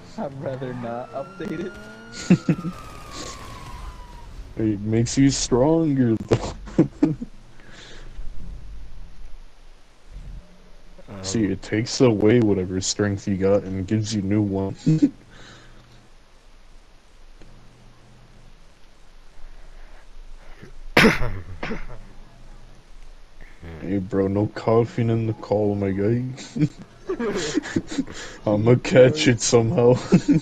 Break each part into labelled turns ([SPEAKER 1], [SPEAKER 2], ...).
[SPEAKER 1] I'd rather not update it.
[SPEAKER 2] It makes you stronger, though. See, it takes away whatever strength you got and gives you new one. Hey, bro, no coughing in the call, my guy. I'ma catch it somehow.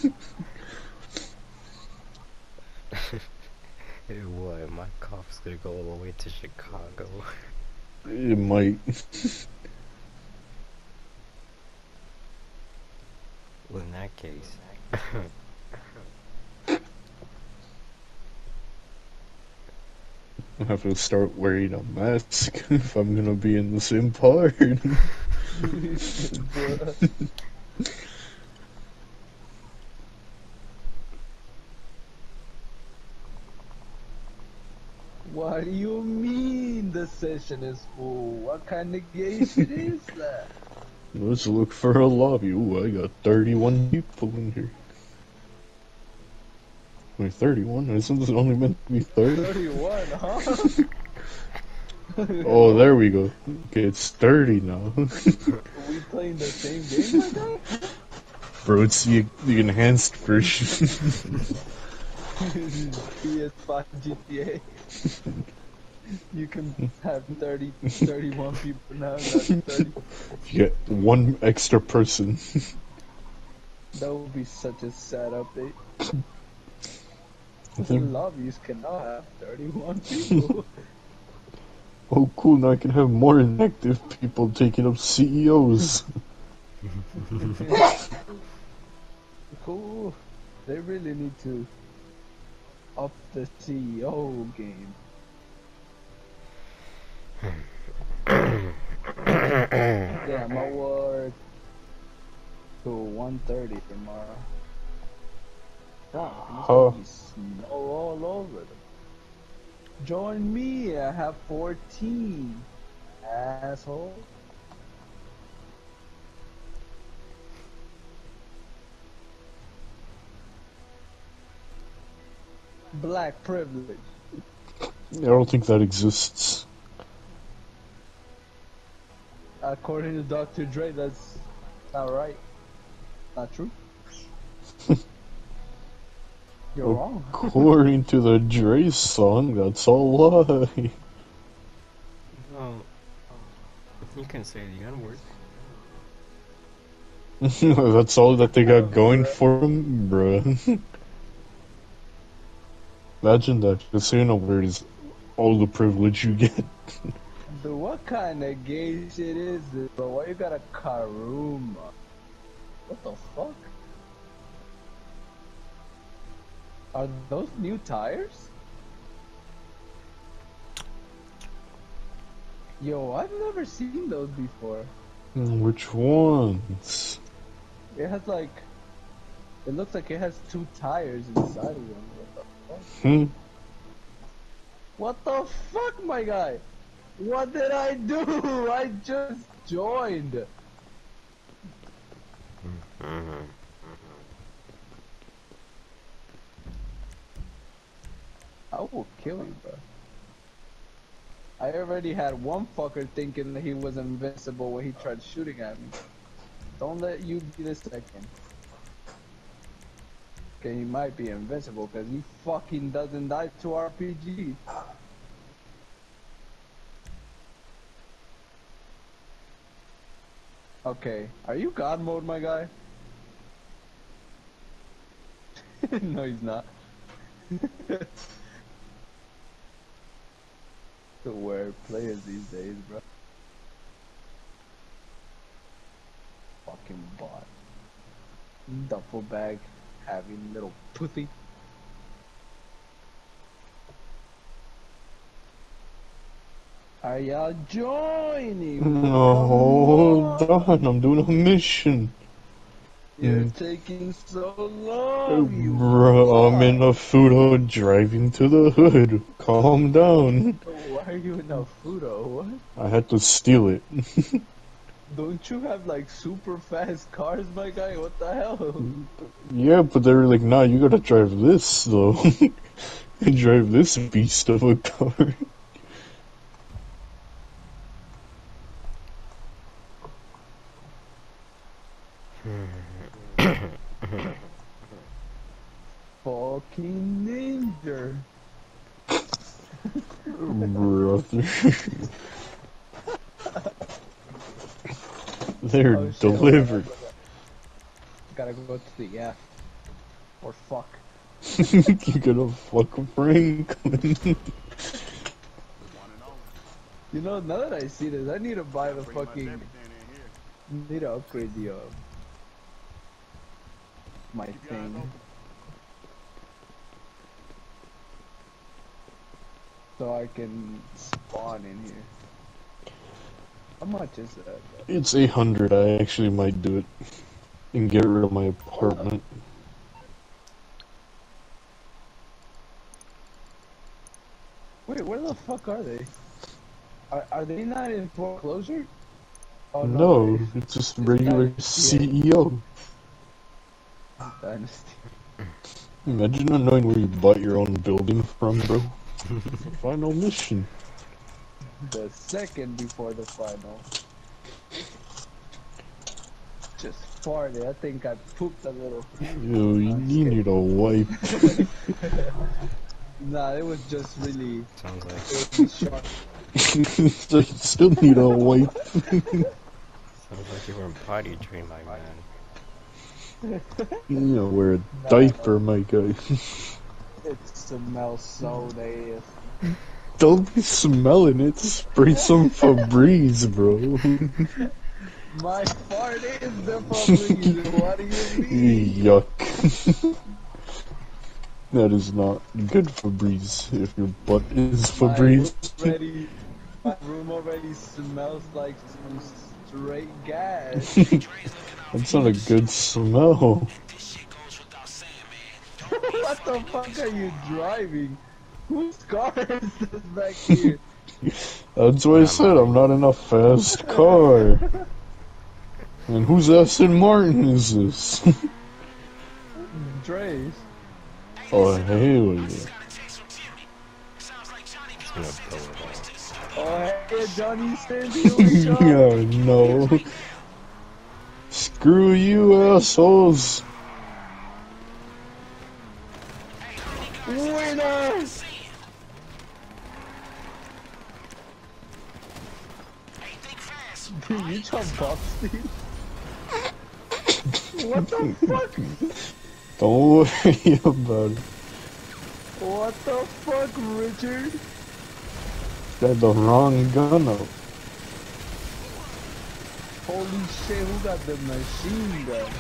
[SPEAKER 3] What? My cough's gonna go all the way to Chicago.
[SPEAKER 2] It might.
[SPEAKER 3] Well, in that case.
[SPEAKER 2] I have to start wearing a mask if I'm gonna be in the same part.
[SPEAKER 1] What do you mean the session is full? What kind of gay shit is that?
[SPEAKER 2] Let's look for a lobby. Ooh, I got 31 people in here. Wait, 31? Isn't this only meant to be 30?
[SPEAKER 1] 31, huh?
[SPEAKER 2] Oh, there we go. Okay, it's 30 now.
[SPEAKER 1] Are we playing the same game, my guy?
[SPEAKER 2] Bro, it's the enhanced version.
[SPEAKER 1] PS5 GTA. You can have 31 people now, not 30.
[SPEAKER 2] You get one extra person.
[SPEAKER 1] That would be such a sad update.
[SPEAKER 2] I
[SPEAKER 1] The
[SPEAKER 2] think,
[SPEAKER 1] lobbies cannot have 31 people.
[SPEAKER 2] oh cool, now I can have more inactive people taking up CEOs.
[SPEAKER 1] Cool. They really need to up the CEO game. Yeah, I'm at work to 1:30 tomorrow. God, it's gonna be snow all over them. Join me, I have 14. Asshole. Black privilege.
[SPEAKER 2] I don't think that exists.
[SPEAKER 1] According to Dr. Dre, that's not right. Not true. You're wrong.
[SPEAKER 2] According to the Dre song, that's a lie.
[SPEAKER 3] Well, you can say the N-word.
[SPEAKER 2] That's all that they got going for them, bruh. Imagine that. Just saying a word is all the privilege you get.
[SPEAKER 1] Dude, what kind of gay shit is this, bro? Why you got a Karuma? What the fuck? Are those new tires? Yo, I've never seen those before.
[SPEAKER 2] Which ones?
[SPEAKER 1] It has like... It looks like it has 2 tires inside of them. What the fuck? What the fuck, my guy? What did I do? I just joined. I will kill you, bro. I already had one fucker thinking that he was invincible when he tried shooting at me. Don't let you be the second. Okay, he might be invincible because he fucking doesn't die to RPG. Okay, are you God mode, my guy? No, he's not. The weird players these days, bro. Fucking bot. Duffel bag having little pussy. Are y'all joining?
[SPEAKER 2] No, hold on, I'm doing a mission.
[SPEAKER 1] You're taking so long, you
[SPEAKER 2] Bro, I'm in a Fudo driving to the hood. Calm down.
[SPEAKER 1] Why are you in a Fudo? What?
[SPEAKER 2] I had to steal it.
[SPEAKER 1] Don't you have like super fast cars, my guy? What the hell?
[SPEAKER 2] Yeah, but they were like, nah, you gotta drive this, though. Drive this beast of a car.
[SPEAKER 1] Fucking ninja.
[SPEAKER 2] Brother. They're
[SPEAKER 1] Oh shit, hold on,
[SPEAKER 2] delivered.
[SPEAKER 1] gotta go to the F. Or fuck.
[SPEAKER 2] You gotta fuck Franklin.
[SPEAKER 1] You know, now that I see this, I need to buy the fucking... Need to upgrade the, my thing. So I can spawn in here. How much is that?
[SPEAKER 2] It's 800. I actually might do it and get rid of my apartment.
[SPEAKER 1] Wait, where the fuck are they? Are they not in foreclosure? Oh
[SPEAKER 2] No, it's just regular CEO.
[SPEAKER 1] Dynasty.
[SPEAKER 2] Imagine not knowing where you bought your own building from, bro. Final mission.
[SPEAKER 1] The second before the final. Just farted. I think I pooped a little.
[SPEAKER 2] Yo, you need a wipe.
[SPEAKER 1] Nah, it was just really
[SPEAKER 3] Sounds like
[SPEAKER 1] sharp.
[SPEAKER 2] So you still need a wipe.
[SPEAKER 3] you were in potty trained, my man.
[SPEAKER 2] You know, wear a diaper, my guy.
[SPEAKER 1] It smells so nasty.
[SPEAKER 2] Don't be smelling it. Spray some Febreze, bro.
[SPEAKER 1] My fart is the Febreze. What do you mean?
[SPEAKER 2] Yuck. That is not good Febreze if your butt is Febreze.
[SPEAKER 1] My room already smells like some straight gas.
[SPEAKER 2] That's not a good smell.
[SPEAKER 1] What the fuck are you driving? Whose car is this back here?
[SPEAKER 2] That's what I said, I'm not in a fast car. And whose Aston Martin is this?
[SPEAKER 1] Dre's.
[SPEAKER 2] Oh, hell yeah.
[SPEAKER 3] It's gonna blow it out.
[SPEAKER 1] Oh, hey, Johnny Stanley.
[SPEAKER 2] Yeah, no. Screw you, assholes.
[SPEAKER 1] Winners! Dude, you jump off, Steve? What the fuck?
[SPEAKER 2] Don't worry about it.
[SPEAKER 1] What the fuck, Richard?
[SPEAKER 2] Got the wrong gun up.
[SPEAKER 1] Holy shit, who got the machine gun?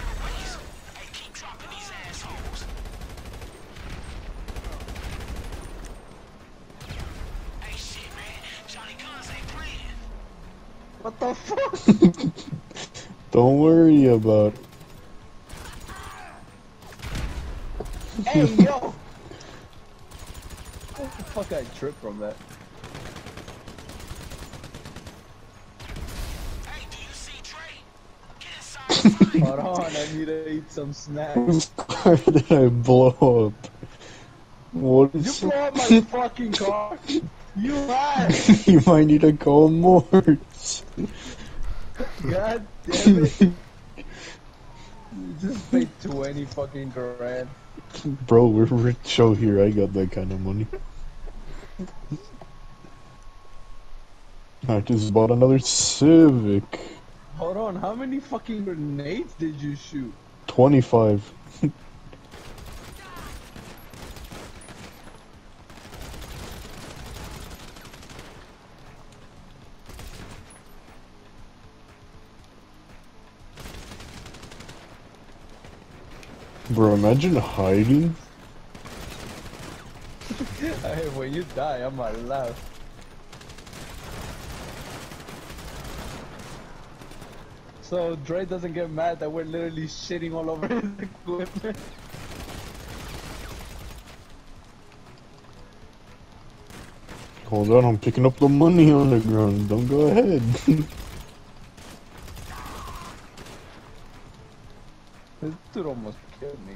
[SPEAKER 1] What the fuck?
[SPEAKER 2] Don't worry about it.
[SPEAKER 1] Hey, yo! What the fuck I tripped from that? Hold on, I need to eat some snacks.
[SPEAKER 2] Whose car did I blow up? What
[SPEAKER 1] Did
[SPEAKER 2] is
[SPEAKER 1] you blow up my fucking car? You lied!
[SPEAKER 2] You might need to call Morse.
[SPEAKER 1] God damn it. You just paid 20 fucking grand.
[SPEAKER 2] Bro, we're rich out here. I got that kind of money. I just bought another Civic.
[SPEAKER 1] Hold on, how many fucking grenades did you shoot?
[SPEAKER 2] 25. Bro, imagine hiding.
[SPEAKER 1] Hey, when you die, I'm gonna laugh. So Dre doesn't get mad that we're literally shitting all over his equipment.
[SPEAKER 2] Hold on, I'm picking up the money on the ground. Don't go ahead.
[SPEAKER 1] This dude almost killed me.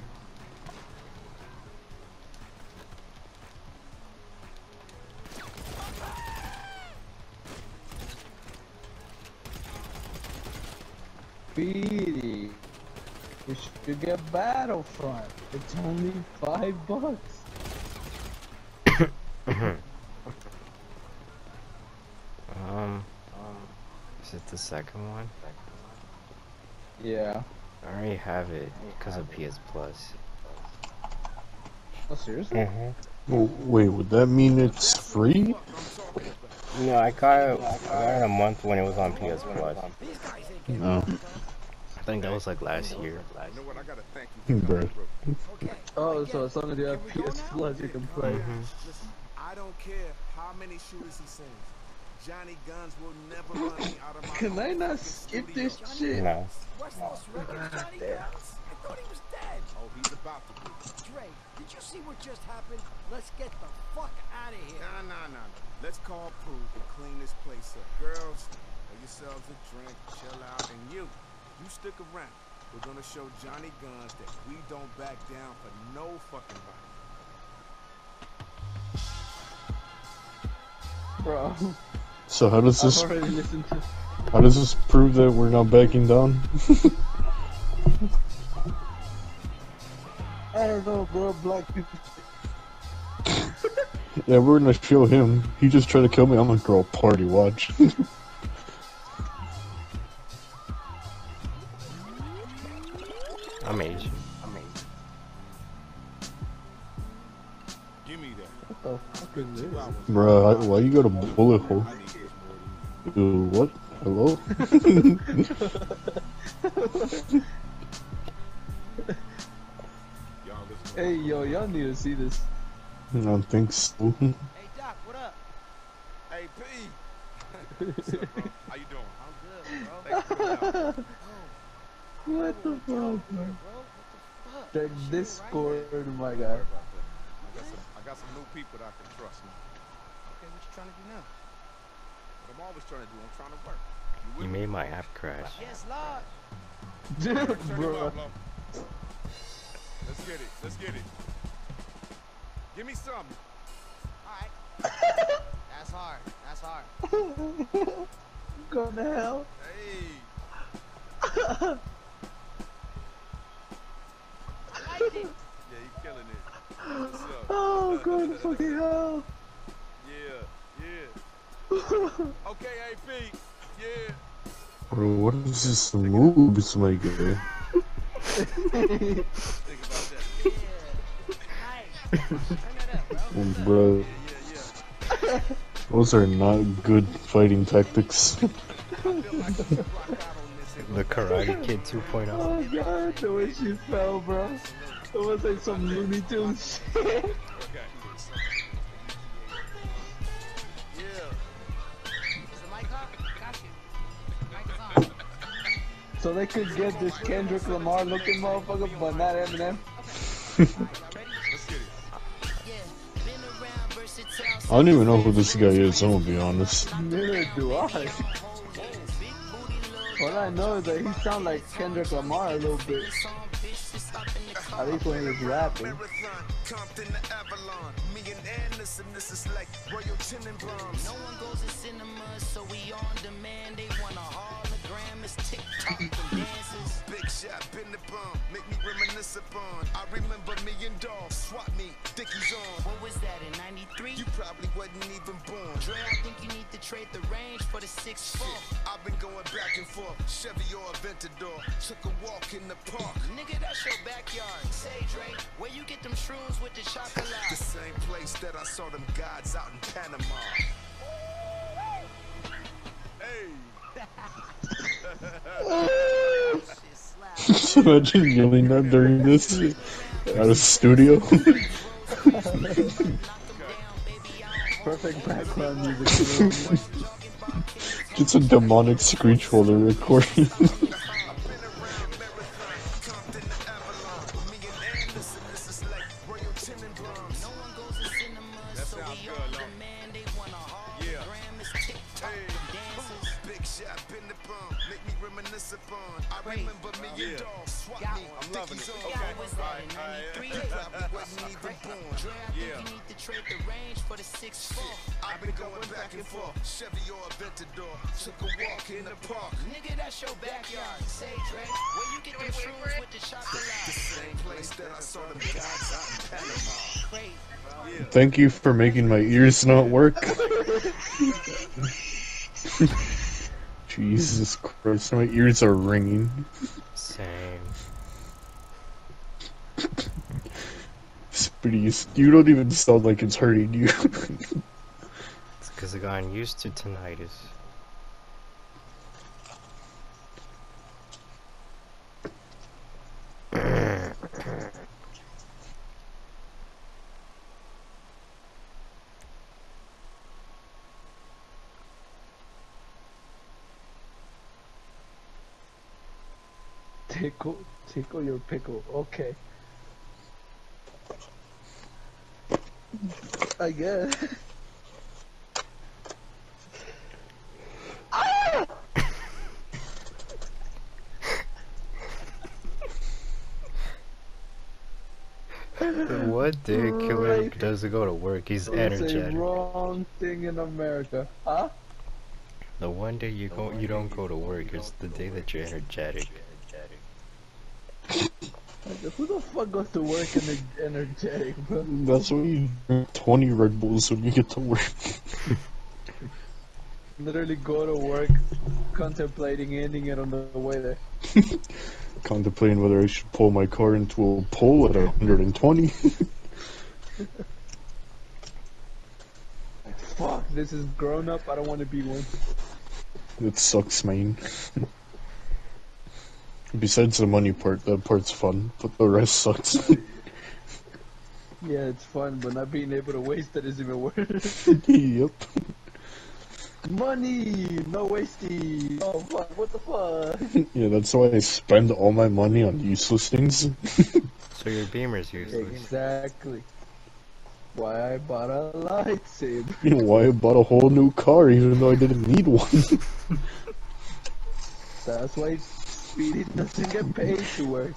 [SPEAKER 1] Speedy. We should get Battlefront. It's only $5.
[SPEAKER 3] Is it the second one?
[SPEAKER 1] Yeah.
[SPEAKER 3] I already have it because of PS Plus.
[SPEAKER 1] Oh, seriously?
[SPEAKER 2] Oh, wait, would that mean it's free?
[SPEAKER 3] No, I got it in a month when it was on PS Plus.
[SPEAKER 2] No.
[SPEAKER 3] I think that was like last year.
[SPEAKER 2] Bruh.
[SPEAKER 1] Oh, so as long as you have PS Plus, you can play.
[SPEAKER 4] I don't care how many shooters he sends. Johnny Guns will never run me out of my
[SPEAKER 1] Can I not skip this shit?
[SPEAKER 3] No.
[SPEAKER 4] West Coast Records, Johnny Guns? I thought he was dead. Oh, he's about to be.
[SPEAKER 5] Dre, did you see what just happened? Let's get the fuck out of here.
[SPEAKER 4] Nah. Let's call Proof and clean this place up. Girls, have yourselves a drink, chill out, and you stick around. We're gonna show Johnny Guns that we don't back down for no fucking body.
[SPEAKER 1] Bro,
[SPEAKER 2] So how does
[SPEAKER 1] I've
[SPEAKER 2] this
[SPEAKER 1] already listened to...
[SPEAKER 2] prove that we're not backing down?
[SPEAKER 1] I don't know, bro. Black people...
[SPEAKER 2] Yeah, we're gonna show him. He just tried to kill me. I'm gonna throw a party. Watch.
[SPEAKER 3] I'm Asian.
[SPEAKER 4] Give me that.
[SPEAKER 1] What the fuck is this?
[SPEAKER 2] Bruh, why you got a bullet hole? Dude, what? Hello?
[SPEAKER 1] Hey, yo, y'all need to see this.
[SPEAKER 2] I don't think so.
[SPEAKER 5] Hey, Doc, what up?
[SPEAKER 4] Hey, P. What's up, bro? How you doing?
[SPEAKER 5] I'm good, bro.
[SPEAKER 4] Thanks for coming out.
[SPEAKER 1] What the fuck, man?
[SPEAKER 5] Bro, what the fuck?
[SPEAKER 1] Check Discord, my guy.
[SPEAKER 4] I got some new people that I can trust now.
[SPEAKER 5] Okay, what you trying to do now?
[SPEAKER 4] What I'm always trying to do, I'm trying to work.
[SPEAKER 3] You made my app crash.
[SPEAKER 5] Yes, Lord.
[SPEAKER 1] Dude,
[SPEAKER 4] Turn him
[SPEAKER 1] bro.
[SPEAKER 4] up, Lo. Let's get it. Give me something.
[SPEAKER 5] Alright. That's hard.
[SPEAKER 1] Go to hell.
[SPEAKER 4] Hey.
[SPEAKER 5] I liked it.
[SPEAKER 4] Yeah, you killing it. What's up?
[SPEAKER 1] Oh, go to fucking hell.
[SPEAKER 4] Yeah. Okay, AP. Yeah.
[SPEAKER 2] Bro, what is this moves, my guy?
[SPEAKER 4] Think about that.
[SPEAKER 5] Yeah. Nice. Turn that up, bro.
[SPEAKER 2] Bro,
[SPEAKER 4] Yeah.
[SPEAKER 2] those are not good fighting tactics.
[SPEAKER 4] I feel like I should rock out on this.
[SPEAKER 3] The Karate Kid 2.0.
[SPEAKER 1] Oh, God, the way she fell, bro. It was like some Looney Tunes shit.
[SPEAKER 4] Okay. Yeah.
[SPEAKER 5] Is the mic on? Got you. Mic is on.
[SPEAKER 1] So they could get this Kendrick Lamar looking motherfucker, but not Eminem.
[SPEAKER 4] Let's get it.
[SPEAKER 2] I don't even know who this guy is, I'm gonna be honest.
[SPEAKER 1] Neither do I. All I know is that he sounds like Kendrick Lamar a little bit. At least when he was rapping.
[SPEAKER 4] Marathon, Compton to Avalon. Me and Anderson, this is like Royal Tenenbaums.
[SPEAKER 6] No one goes to cinema, so we on demand. They want a hologram, it's TikTok and dances.
[SPEAKER 4] Big shot, been the bomb, make me reminisce upon. I remember me and Dog, swap me, Dickies on.
[SPEAKER 6] What was that in 93?
[SPEAKER 4] You probably wasn't even born.
[SPEAKER 6] Dre, I think you need to trade the range for the 6'4".
[SPEAKER 4] I've been going back and forth, Chevy or Aventador. Took a walk in the park.
[SPEAKER 6] Nigga, that's your backyard. Say, Dre, where you get them shrooms with the chocolate?
[SPEAKER 4] The same place that I saw them gods out in Panama. Hey!
[SPEAKER 5] Shit slap.
[SPEAKER 2] Imagine yelling that during this at a studio.
[SPEAKER 1] Perfect background music.
[SPEAKER 2] Get some demonic screech while they're recording.
[SPEAKER 4] loving it.
[SPEAKER 6] Yeah,
[SPEAKER 4] Okay.
[SPEAKER 6] was that in 93?
[SPEAKER 4] Wasn't even born.
[SPEAKER 6] Dre, I think
[SPEAKER 4] Yeah.
[SPEAKER 6] you need to trade the range for the 6'4".
[SPEAKER 4] I've been going back and forth. Chevy or Aventador. Took a walk in the park.
[SPEAKER 6] Nigga, that's your backyard. Say, Dre, where you get them shrooms with the chocolate?
[SPEAKER 4] Same place that I saw them guys out in Panama.
[SPEAKER 6] Crazy.
[SPEAKER 2] Thank you for making my ears not work. Jesus Christ, my ears are ringing.
[SPEAKER 3] Same.
[SPEAKER 2] Spitty, you don't even sound like it's hurting you.
[SPEAKER 3] It's because I got used to tinnitus.
[SPEAKER 1] Tickle your pickle. Okay. I guess.
[SPEAKER 3] What day killer doesn't go to work? He's
[SPEAKER 1] It's a
[SPEAKER 3] energetic.
[SPEAKER 1] wrong thing in America. Huh?
[SPEAKER 3] The one day you don't go to work is the day that you're energetic.
[SPEAKER 1] Like, who the fuck goes to work and energetic, bro?
[SPEAKER 2] That's why you drink 20 Red Bulls when you get to work.
[SPEAKER 1] Literally go to work contemplating ending it on the way there.
[SPEAKER 2] Contemplating whether I should pull my car into a pole at 120.
[SPEAKER 1] Fuck, this is grown up. I don't want to be one.
[SPEAKER 2] It sucks, man. Besides the money part, that part's fun, but the rest sucks.
[SPEAKER 1] Yeah, it's fun, but not being able to waste it is even worse.
[SPEAKER 2] Yep.
[SPEAKER 1] Money, no wasting. Oh fuck, what the fuck?
[SPEAKER 2] Yeah, that's why I spend all my money on useless things.
[SPEAKER 3] So your beamer's useless.
[SPEAKER 1] Exactly. Why I bought a lightsaber.
[SPEAKER 2] Why I bought a whole new car even though I didn't need one.
[SPEAKER 1] That's why Speedy doesn't get paid to work.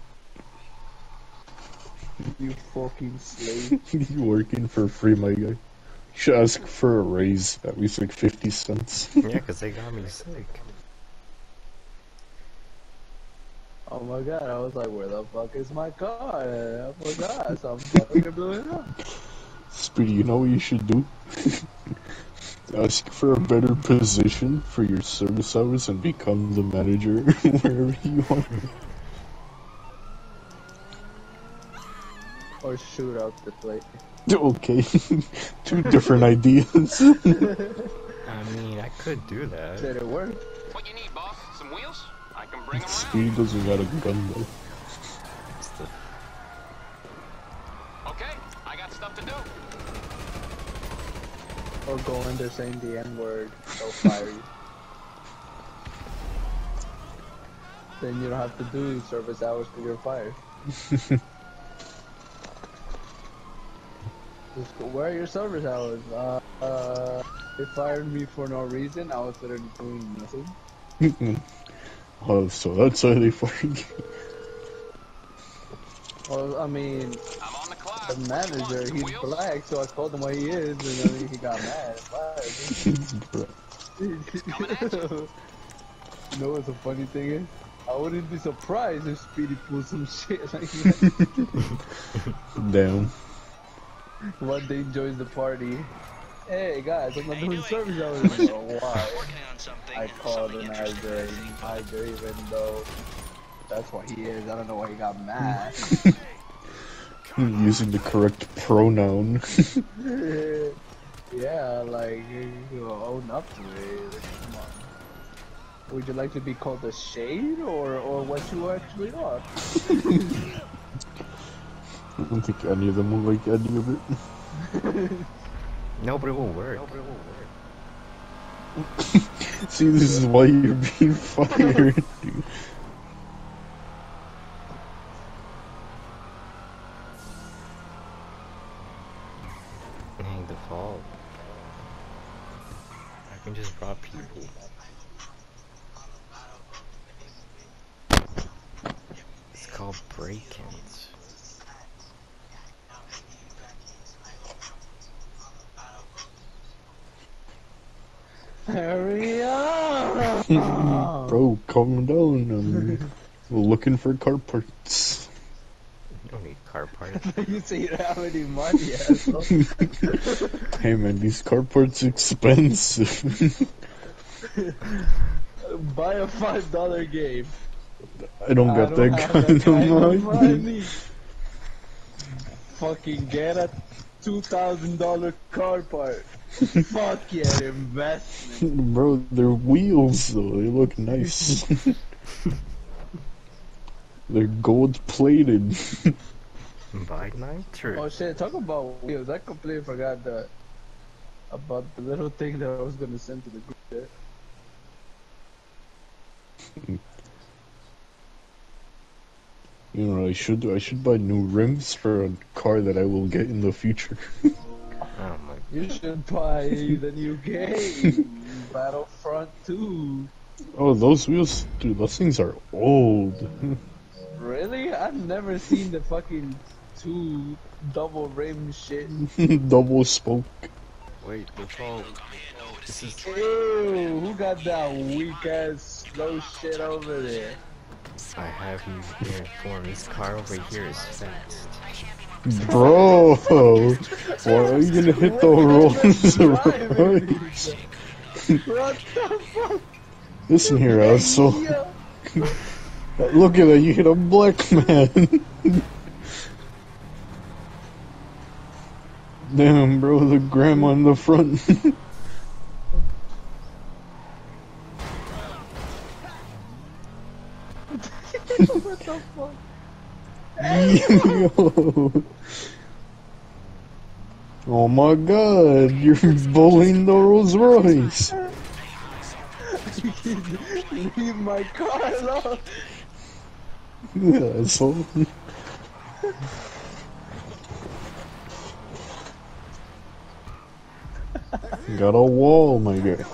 [SPEAKER 1] You fucking slave.
[SPEAKER 2] You working for free, my guy. You should ask for a raise, at least like 50 cents.
[SPEAKER 3] Yeah, because they got me sick.
[SPEAKER 1] Oh my god, I was like, where the fuck is my car? I forgot, so I'm fucking blew it up.
[SPEAKER 2] Speedy, you know what you should do? Ask for a better position for your service hours and become the manager wherever you are.
[SPEAKER 1] Or shoot out the place.
[SPEAKER 2] Okay, two different ideas.
[SPEAKER 3] I mean, I could do that.
[SPEAKER 1] Did it work?
[SPEAKER 7] What you need, boss? Some wheels? I can bring them around.
[SPEAKER 2] Speedy doesn't got a gun though.
[SPEAKER 3] It's the
[SPEAKER 7] Okay, I got stuff to do.
[SPEAKER 1] Or go in there saying the N-word, they'll fire you. Then you don't have to do service hours because you're fired. Just go, where are your service hours? They fired me for no reason. I was literally doing nothing.
[SPEAKER 2] Oh, so that's why they fired you.
[SPEAKER 1] Well, I mean,
[SPEAKER 7] I'm on the clock.
[SPEAKER 1] the manager,
[SPEAKER 7] Some
[SPEAKER 1] he's
[SPEAKER 7] wheels?
[SPEAKER 1] black, so I told him what he is, and then he got mad and fired
[SPEAKER 2] Bruh.
[SPEAKER 1] me.
[SPEAKER 7] coming at you.
[SPEAKER 1] You know what the funny thing is? I wouldn't be surprised if Speedy pulled some shit like that.
[SPEAKER 2] Damn.
[SPEAKER 1] One day joins the party. Hey guys, I'm not doing service hours anymore. Why? I called an Niger, even though that's what he is. I don't know why he got mad.
[SPEAKER 2] Using the correct pronoun.
[SPEAKER 1] Yeah, like, you own up to it. Come on. Would you like to be called a shade or what you actually are?
[SPEAKER 2] I don't think any of them will like any of it.
[SPEAKER 3] no, but it will work.
[SPEAKER 2] See, this is why you're being fired, dude.
[SPEAKER 3] Ain't the fault. I can just rob people. It's called Oh, break-ins.
[SPEAKER 1] Hurry up!
[SPEAKER 2] Bro, calm down. I'm looking for car parts.
[SPEAKER 3] You don't need car parts.
[SPEAKER 1] You say you don't have any money, asshole.
[SPEAKER 2] Hey man, these car parts expensive.
[SPEAKER 1] Buy a $5 game.
[SPEAKER 2] I don't got that
[SPEAKER 1] have
[SPEAKER 2] kind
[SPEAKER 1] that kind
[SPEAKER 2] of money.
[SPEAKER 1] Fucking get a $2,000 car part. Fuck yeah, investment.
[SPEAKER 2] Bro, they're wheels though. They look nice. They're gold plated.
[SPEAKER 3] Buy nitro.
[SPEAKER 1] Oh shit, talk about wheels. I completely forgot about the little thing that I was gonna send to the group there.
[SPEAKER 2] You know, I should buy new rims for a car that I will get in the future.
[SPEAKER 3] Oh my.
[SPEAKER 1] You should buy the new game, Battlefront 2.
[SPEAKER 2] Oh, those wheels, dude, those things are old.
[SPEAKER 1] Really? I've never seen the fucking 2 double rim shit.
[SPEAKER 2] Double spoke.
[SPEAKER 3] Wait, this is.
[SPEAKER 1] Ew, who got that weak ass slow shit over there?
[SPEAKER 3] I have you here for this car over here is fast.
[SPEAKER 2] Bro, why are you gonna hit the Rolls Royce?
[SPEAKER 1] What the fuck?
[SPEAKER 2] Listen here, asshole. Look at that, you hit a black man. Damn, bro, the grandma in the front.
[SPEAKER 1] What the fuck?
[SPEAKER 2] Yo. Oh my god, you're bullying the Rolls Royce.
[SPEAKER 1] Leave my car alone.
[SPEAKER 2] Yeah, asshole. Got a wall, my guy.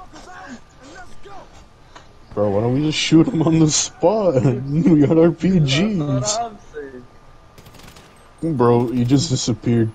[SPEAKER 2] Bro, why don't we just shoot him on the spot? We got RPGs.
[SPEAKER 1] That's what I'm saying.
[SPEAKER 2] Bro, he just disappeared.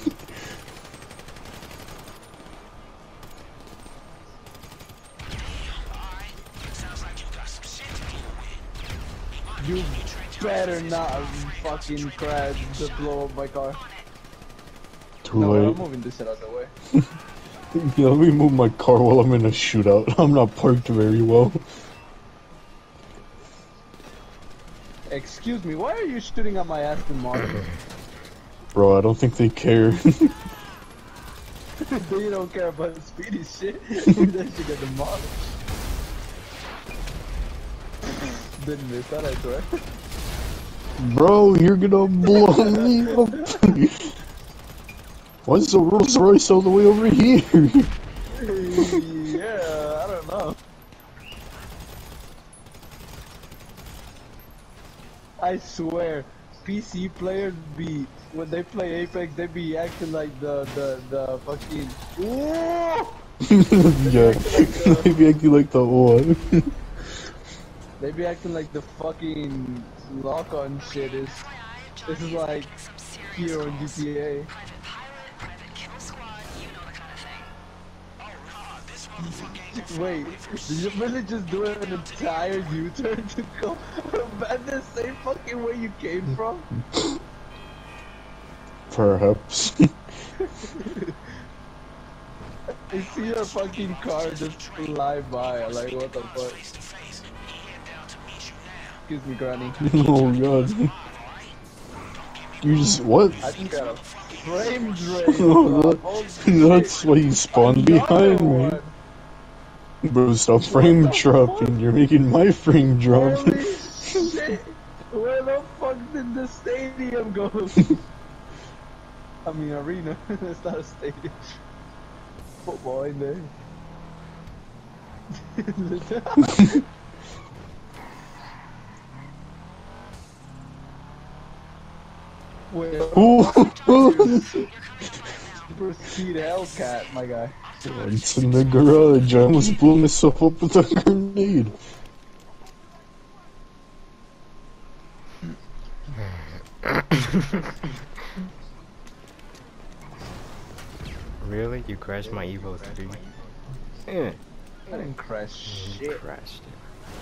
[SPEAKER 1] You better not fucking crash to blow up my car.
[SPEAKER 2] Too
[SPEAKER 1] No,
[SPEAKER 2] late.
[SPEAKER 1] I'm moving this shit out the way.
[SPEAKER 2] Yeah, let me move my car while I'm in a shootout. I'm not parked very well.
[SPEAKER 1] Excuse me, why are you shooting at my Aston Martin?
[SPEAKER 2] Bro, I don't think they care.
[SPEAKER 1] They don't care about speedy shit. That shit get demolished. Didn't miss that, I swear.
[SPEAKER 2] Bro, you're gonna blow me up. Why is the Rolls Royce all the way over here?
[SPEAKER 1] Yeah, I don't know. I swear, PC players be, when they play Apex, they be acting like the fucking, ooh!
[SPEAKER 2] Yeah, they be acting like the what?
[SPEAKER 1] They be acting like the fucking lock-on shit is like here on GTA. Wait, did you really just do an entire U-turn to go back the same fucking way you came from?
[SPEAKER 2] Perhaps.
[SPEAKER 1] I see your fucking car just fly by, like what the fuck? Excuse me, Granny.
[SPEAKER 2] Oh god. You just, what?
[SPEAKER 1] I just got a frame drain.
[SPEAKER 2] That's why you spawned behind me. Bro, stop frame dropping. You're making my frame drop.
[SPEAKER 1] Holy shit! Where the fuck did the stadium go? I mean arena. It's not a stadium. Football in there. Wait, super speed Hellcat, my guy.
[SPEAKER 2] It's in the garage. I almost blew myself up with a grenade.
[SPEAKER 3] Really? You crashed my Evo 3?
[SPEAKER 1] I didn't crash
[SPEAKER 3] You
[SPEAKER 1] shit.
[SPEAKER 3] crashed it.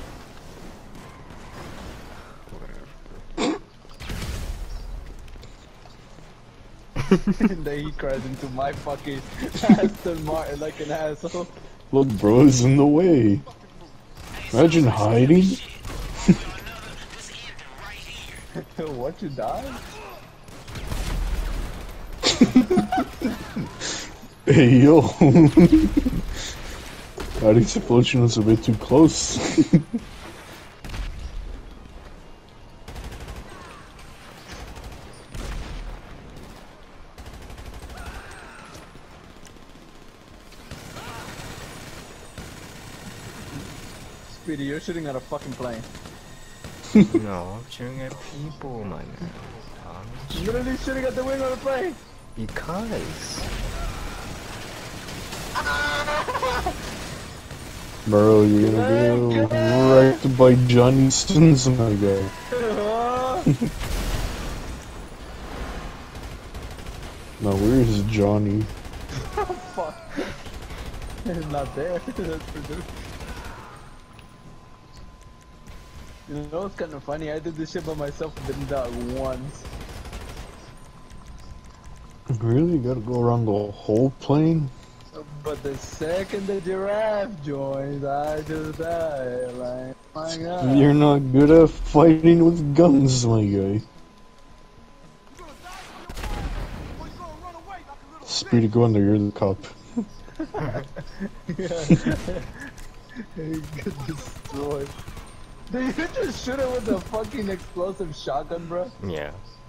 [SPEAKER 1] And then he crashed into my fucking Aston Martin like an asshole.
[SPEAKER 2] Look, bro, it's in the way. Imagine hiding.
[SPEAKER 1] What, you died?
[SPEAKER 2] Hey, yo. That explosion was a bit too close.
[SPEAKER 1] Speedy, you're shooting at a fucking plane.
[SPEAKER 3] No, I'm shooting at people, my man.
[SPEAKER 1] You're literally shooting at the wing of the plane!
[SPEAKER 3] Because.
[SPEAKER 2] Bro, you're gonna be wrecked by Johnny Sins, my guy. Now, where is Johnny?
[SPEAKER 1] Fuck. He's not there. That's for sure. You know what's kind of funny? I did this shit by myself and didn't die once.
[SPEAKER 2] Really? You gotta go around the whole plane?
[SPEAKER 1] But the second the giraffe joins, I just die. Like, my god.
[SPEAKER 2] You're not good at fighting with guns, my guy. Speedy, go in there, you're the cop.
[SPEAKER 1] He get destroyed. Did you just shoot it with a fucking explosive shotgun, bro?
[SPEAKER 3] Yeah.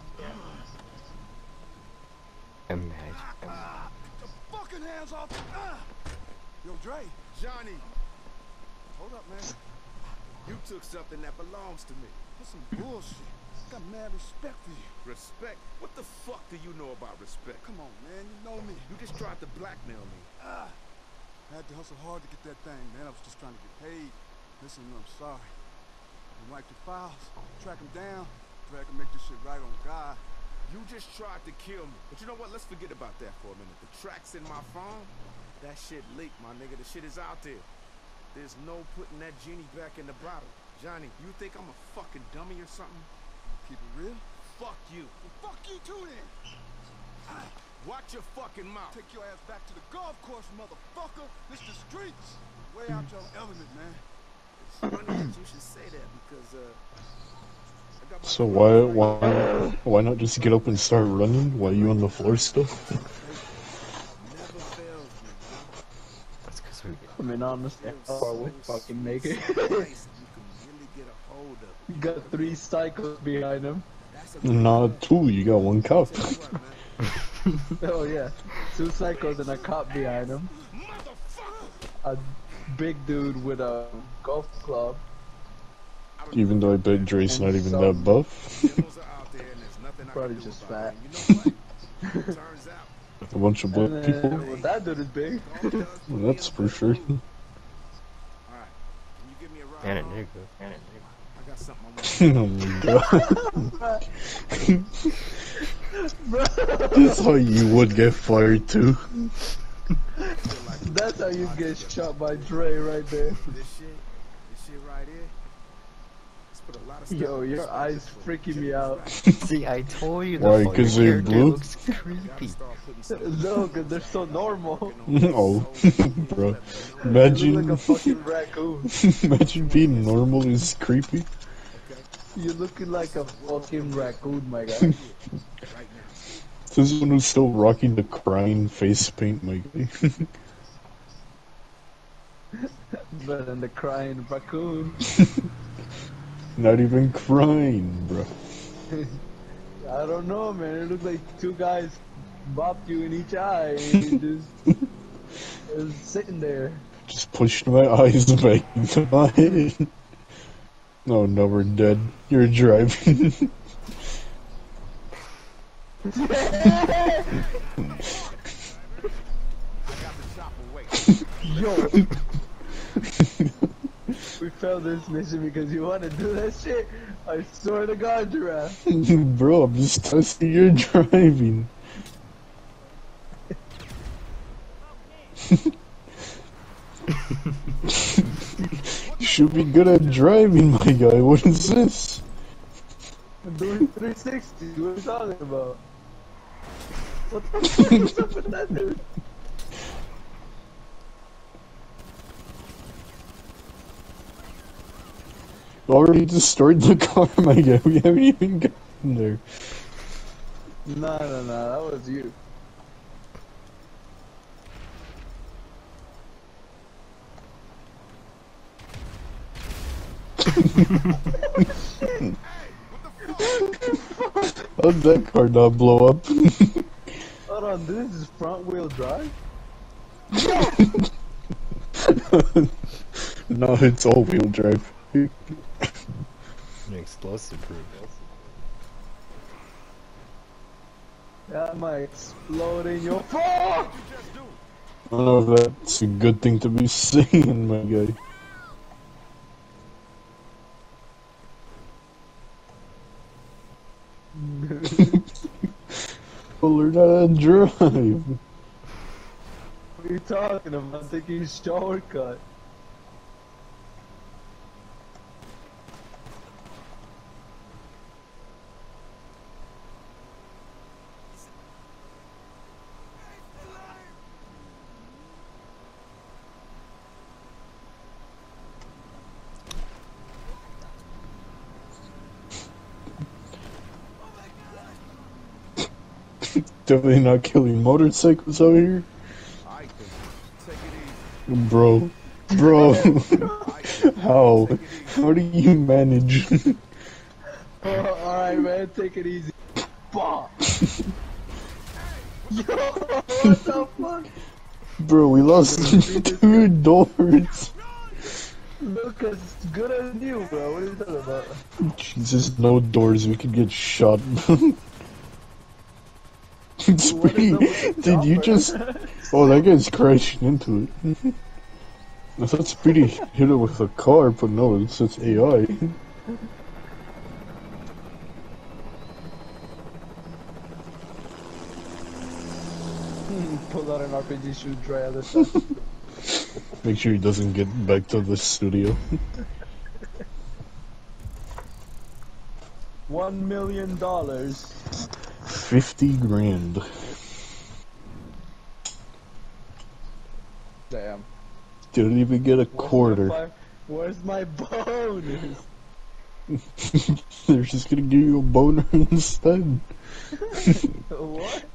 [SPEAKER 3] Imagine.
[SPEAKER 4] Fucking hands off. Yo, Dre, Johnny. Hold up, man. You took something that belongs to me. That's some bullshit. Got mad respect for you. Respect? What the fuck do you know about respect? Come on, man. You know me. You just tried to blackmail me. I had to hustle hard to get that thing, man. I was just trying to get paid. Listen, I'm sorry. You wipe the files, track them down, drag and make this shit right on God. You just tried to kill me. But you know what? Let's forget about that for a minute. The track's in my phone. That shit leaked, my nigga. The shit is out there. There's no putting that genie back in the bottle. Johnny, you think I'm a fucking dummy or something? Keep it real? Fuck you. Well, fuck you too then. Watch your fucking mouth. Take your ass back to the golf course, motherfucker. This the streets. Way out your element, man. It's funny that you should say that because, I got my
[SPEAKER 2] So why not just get up and start running while you on the floor still?
[SPEAKER 4] never fails me.
[SPEAKER 3] That's because we
[SPEAKER 1] I mean, honestly, how far we fucking make it.
[SPEAKER 4] You can really get a hold of it.
[SPEAKER 1] You got 3 cycles behind him.
[SPEAKER 4] That's a
[SPEAKER 2] Nah, 2, you got 1 cop.
[SPEAKER 4] what, man.
[SPEAKER 1] Oh yeah, 2 cycles and a cop behind him. A big dude with a golf club.
[SPEAKER 2] Even though I bet Dre's not even that buff.
[SPEAKER 4] Demos are out there and there's nothing I
[SPEAKER 1] Probably
[SPEAKER 4] can do
[SPEAKER 1] just
[SPEAKER 4] about
[SPEAKER 1] fat.
[SPEAKER 4] it. You know what? Turns out,
[SPEAKER 2] A bunch of
[SPEAKER 1] And
[SPEAKER 2] black
[SPEAKER 1] then,
[SPEAKER 2] people.
[SPEAKER 1] well, that dude is big.
[SPEAKER 4] all does
[SPEAKER 2] Well,
[SPEAKER 4] put
[SPEAKER 2] that's
[SPEAKER 4] me in
[SPEAKER 2] for sure.
[SPEAKER 4] Alright. Can you give me a ride?
[SPEAKER 3] and a
[SPEAKER 4] home?
[SPEAKER 3] nigga.
[SPEAKER 4] I got something I want.
[SPEAKER 2] Oh my god. That's how you would get fired too.
[SPEAKER 1] That's how you get shot by Dre right there.
[SPEAKER 4] This shit right here. Let's put a lot of stuff
[SPEAKER 1] Yo,
[SPEAKER 4] in
[SPEAKER 1] your
[SPEAKER 4] perspective
[SPEAKER 1] eyes
[SPEAKER 4] for you.
[SPEAKER 1] freaking
[SPEAKER 4] Check
[SPEAKER 1] me
[SPEAKER 4] this
[SPEAKER 1] out.
[SPEAKER 3] See, I told you the
[SPEAKER 2] Why,
[SPEAKER 3] fucking
[SPEAKER 2] 'cause they're
[SPEAKER 3] character
[SPEAKER 2] blue?
[SPEAKER 3] looks creepy.
[SPEAKER 4] Gotta start putting some
[SPEAKER 1] No, cause they're so normal.
[SPEAKER 2] Oh, bro.
[SPEAKER 1] You look
[SPEAKER 2] Imagine,
[SPEAKER 1] like a fucking raccoon.
[SPEAKER 2] imagine being normal is creepy.
[SPEAKER 1] You're looking like a fucking raccoon, my guy.
[SPEAKER 4] right now.
[SPEAKER 2] This is one who's still rocking the crying face paint, my guy.
[SPEAKER 1] But then the crying raccoon.
[SPEAKER 2] Not even crying, bro.
[SPEAKER 1] I don't know, man. It looked like 2 guys bopped you in each eye. And you just sitting there.
[SPEAKER 2] Just pushed my eyes back into my head. Oh no, we're dead. You're driving.
[SPEAKER 4] I got the chopper waiting.
[SPEAKER 1] Yo, We failed this mission because you want to do that shit. I swear to God, Giraffe.
[SPEAKER 2] Bro, I'm just testing your driving. You should be good at driving, my guy. What is this?
[SPEAKER 1] I'm doing 360. What are you talking about? What the fuck is up with that dude?
[SPEAKER 2] Already destroyed the car, my guy. We haven't even gotten there.
[SPEAKER 1] No, that was you.
[SPEAKER 2] How'd that car not blow up?
[SPEAKER 1] Hold on, this is front wheel drive?
[SPEAKER 2] No, it's all wheel drive.
[SPEAKER 3] Explosive proof.
[SPEAKER 1] That might explode in your fuck!
[SPEAKER 2] I don't know if that's a good thing to be saying, my guy. Well, learn how to drive.
[SPEAKER 1] What are you talking about? Taking a shortcut.
[SPEAKER 2] Definitely not killing motorcycles out here.
[SPEAKER 4] I think. Take it easy.
[SPEAKER 2] Bro. How? How do you manage?
[SPEAKER 1] Oh, alright, man, take it easy. Bah! Yo, what the fuck?
[SPEAKER 2] Bro, we lost 2 doors.
[SPEAKER 1] Look as good as you, bro. What are you talking about?
[SPEAKER 2] Jesus, no doors. We could get shot. Speedy, did you just... Oh, that guy's crashing into it. I thought Speedy hit it with a car, but no, it's just AI.
[SPEAKER 1] Pull out an RPG, shoot right at the side.
[SPEAKER 2] Make sure he doesn't get back to the studio.
[SPEAKER 1] $1 million.
[SPEAKER 2] 50 grand.
[SPEAKER 1] Damn.
[SPEAKER 2] Didn't even get a quarter.
[SPEAKER 1] Where's my bonus?
[SPEAKER 2] They're just gonna give you a boner instead.
[SPEAKER 1] What?